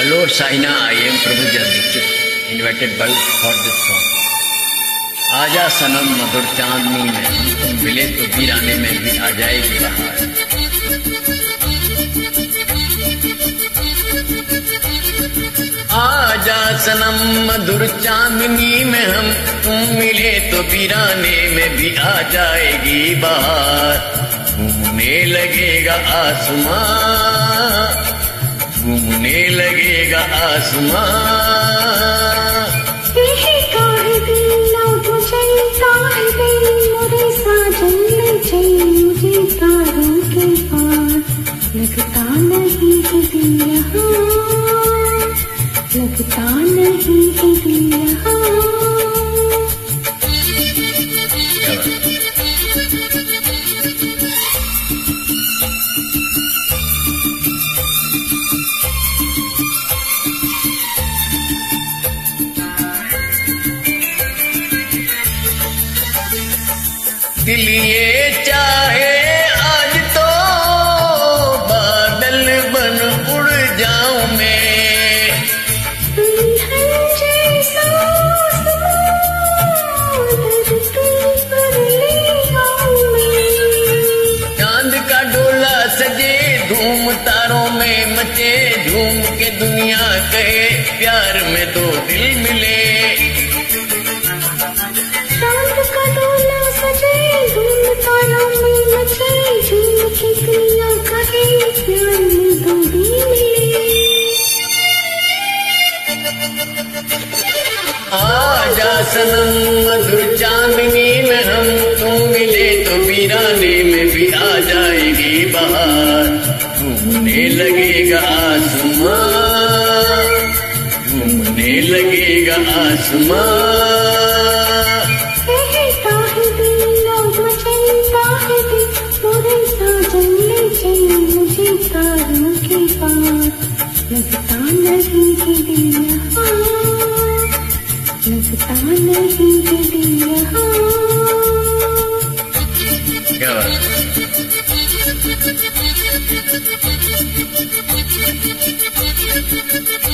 Hello, Saina. I am Prabhuja Dixit, invited by for this song. आजा सनम मधुर चांदनी में तुम मिले तो वीराने में भी आ जाएगी बहार। आजा सनम मधुर चांदनी में हम तुम मिले तो वीराने में भी आ जाएगी बहार। घूमने लगेगा आसमां, घूमने लगेगा आसमां। मुझे तारों के पार लगता नहीं है दिल यहाँ, लगता नहीं है दिल यहाँ। दिल ये चाहे आज तो बादल बन उड़ जाऊं मैं। चांद का डोला सजे धूम तारों में मचे झूम के दुनिया कहे प्यार में दो दिल मिले। आजा सनम मधुर चांदनी में हम तुम मिले तो वीराने में भी आ जाएगी बहार। घूमने लगेगा आसमां, घूमने लगेगा आसमां। लगता नहीं है दिल यहाँ, लगता नहीं है दिल यहाँ। क्या बात है?